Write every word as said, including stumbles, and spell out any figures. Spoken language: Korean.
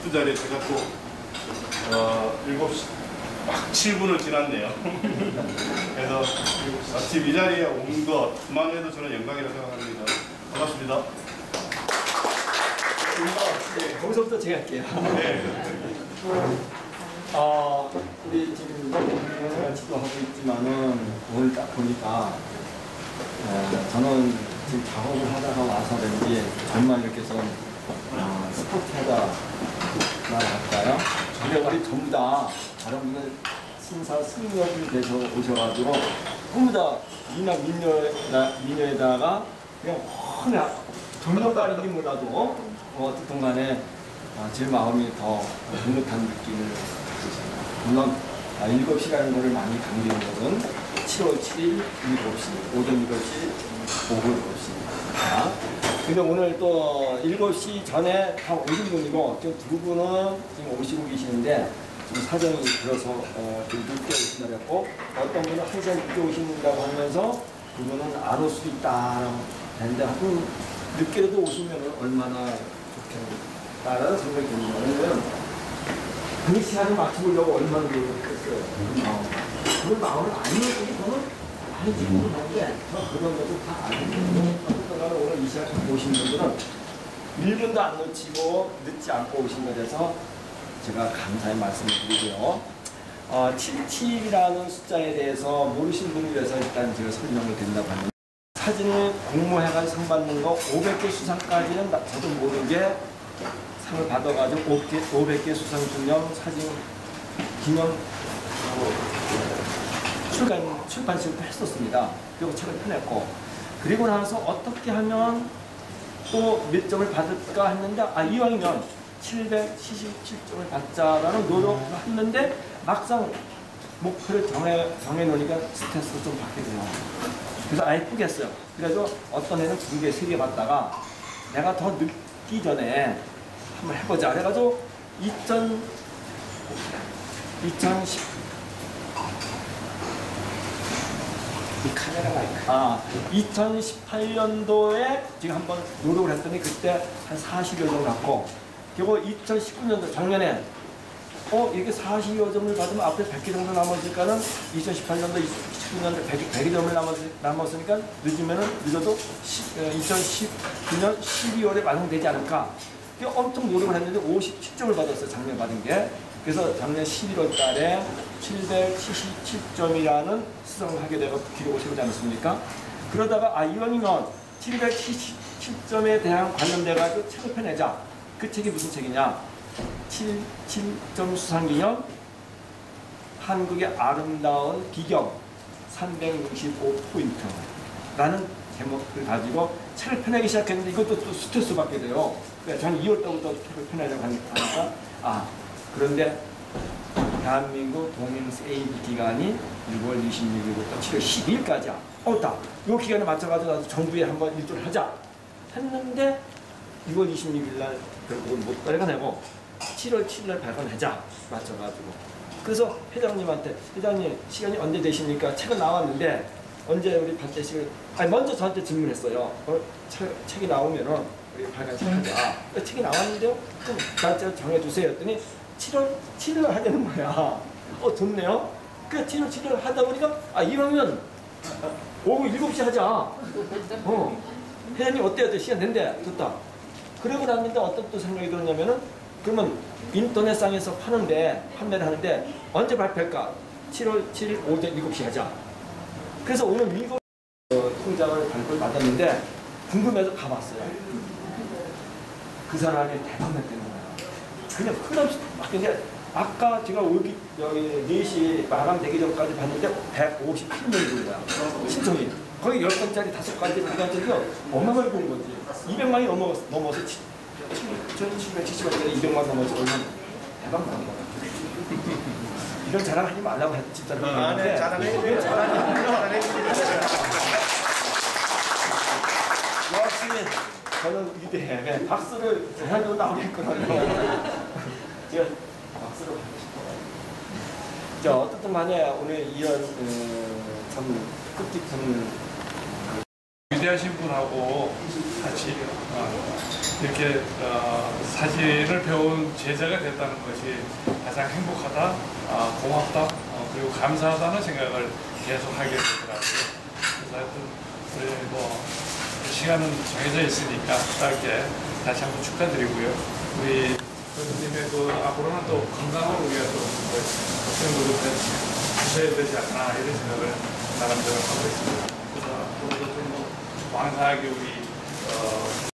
이쁜 자리에 제가 또 어, 일곱 시 막 칠 분을 지났네요. 그래서 마침 이 자리에 온 것만 해도 저는 영광이라고 생각합니다. 반갑습니다. 네, 거기서부터 제가 할게요. 네. 어, 우리 지금 제가 지도하고 있지만은 오늘 딱 보니까 어, 저는 지금 작업을 하다가 와서 그런지 정말 이렇게 좀 어, 스포츠하다 말할까요? 근데 우리 전부 다 다른 분들 신사 승려분이 돼서 오셔가지고 전부 다 미나 미녀에다, 미녀에다가 그냥 훤히 정력발인지 몰라도 어, 어쨌든 간에 아, 제 마음이 더 눅눅한 느낌을 받으십니다. 물론 아, 일곱 시라는 것을 많이 강조한 것은 칠월 칠일 일곱 시, 오전 일곱 시, 오후 일곱 시입니다. 근데 오늘 또 일곱 시 전에 다 오신 분이고 지금 두 분은 지금 오시고 계시는데 지금 사정이 들어서 어, 좀 늦게 오신다고 했고 어떤 분은 한 시간 늦게 오신다고 하면서 그분은 안 올 수도 있다 했는데 하여튼 늦게라도 오시면 얼마나 좋겠다라는 생각이 듭니다. 왜냐면 그 시간을 맞춰보려고 얼마나 노력했어요. 어. 그런 마음을 안 먹고 저는 많이 지금 하는데 그런 것도 다 알고 어쨌든 오늘 이 시간 오신 분들은 일 분도 안 놓치고 늦지 않고 오신 것에 대해서 제가 감사의 말씀을 드리고요. 어, 칠십칠이라는 숫자에 대해서 모르시는 분을 위해서 일단 제가 설명을 드린다고 합니다. 사진을 공모해가지고 상 받는 거 오백 개 수상까지는 저도 모르게 상을 받아가지고 오백 개 수상 기념 사진 기념 출간, 출판식도 했었습니다. 그리고 책을 펴냈고 그리고 나서 어떻게 하면 또 몇 점을 받을까 했는데 아 이왕이면 칠백칠십칠 점을 받자라는 노력을 했는데 막상 목표를 정해, 정해놓으니까 스트레스를 좀 받게 돼요. 그래서 아예 포기했어요. 그래서 어떤 애는 두 개, 세 개 받다가 내가 더 늦기 전에 한번 해보자. 그래가지고 이천, 이천십 이 카메라가 아, 이천십팔 년도에 지금 한번 노력을 했더니 그때 한 사십여 점 갖고 그리고 이천십구 년도 작년에 어 이렇게 사십여 점을 받으면 앞에 백 개 정도 남았으니까는 이천십팔 년도 이천십구 년도 백 개 점을 남았, 남았으니까 늦으면은 늦어도 이천십구 년 십이월에 완성되지 않을까. 엄청 노력을 했는데 오십칠 점을 받았어요. 작년 받은 게. 그래서 작년 십일월 달에 칠백칠십칠 점이라는 수상을 하게 되고 기록을 세우지 않았습니까? 그러다가 아 이왕이면 칠백칠십칠 점에 대한 관련돼가지고 책을 펴내자. 그 책이 무슨 책이냐? 칠십칠 점 수상기념 한국의 아름다운 비경 삼백육십오 포인트라는 제목을 가지고 책을 펴내기 시작했는데 이것도 또 스트레스 받게 돼요. 그러니까 저는 이월 달부터 책을 펴내려고 하니까 아 그런데 대한민국 동행 세이브 기간이 유월 이십육일부터 칠월 십이일까지야. 어따 이 기간에 맞춰가지고 나도 정부에 한번 일조를 하자 했는데 유월 이십육일 날 결국은 못 발간하고 칠월 칠일 날 발간하자 맞춰가지고 그래서 회장님한테 회장님 시간이 언제 되십니까? 책은 나왔는데 언제 우리 발대식을 아니 먼저 저한테 질문했어요. 어, 책, 책이 나오면은 우리 발간식 하자. 아, 책이 나왔는데요? 좀 날짜 정해주세요 했더니 칠월 칠일 하자는 거야. 어 좋네요. 그래 칠월 칠일 하다 보니까 아 이러면 오후 일곱 시 하자. 어 회장님 어때요? 시간 된대. 좋다. 그러고 났는데 어떤 또 생각이 들었냐면은 그러면 인터넷상에서 파는데 판매를 하는데 언제 발표할까? 칠월 칠일 오전 일곱 시 하자. 그래서 오늘 미국 어, 통장을 발표를 받았는데 궁금해서 가봤어요. 그 사람이 대박 났다는 거야. 그냥 끝없이 막 근데 아까 제가 오기 여기 네 시 마감되기 전까지 봤는데 백오십칠 명이 본 거야. 신청이. 거의 열 건짜리 다섯 가지 그간짜리가 어마어마하게 본 거지. 이백만이 넘어, 넘어서 천칠백칠십 원짜리 이백만 넘어서 얼마나 대박 나는 거야. 이런 자랑하지 말라고 했 진짜로. 아, 네, 자랑해. 자랑해. 역시 저는 위대해. 박수를 해도 나오겠구나. 제가 박수를 받고 싶어요. 자, 어떻든 간에 오늘 이런 음, 참 뜻깊은 위대하신 분하고 같이 어, 이렇게 어, 사진을 배운 제자가 됐다는 것이 가장 행복하다, 어, 고맙다, 어, 그리고 감사하다는 생각을 계속 하게 되더라고요. 그래서 하여튼 우리 뭐 시간은 정해져 있으니까 짧게 다시 한번 축하드리고요. 우리 교수님의 그 앞으로는 또 건강을 위해서 어떤 노력을 해야 되지 않나 이런 생각을 나름대로 하고 있습니다. 그래서 앞으로도 좀 왕성하게 우리 어,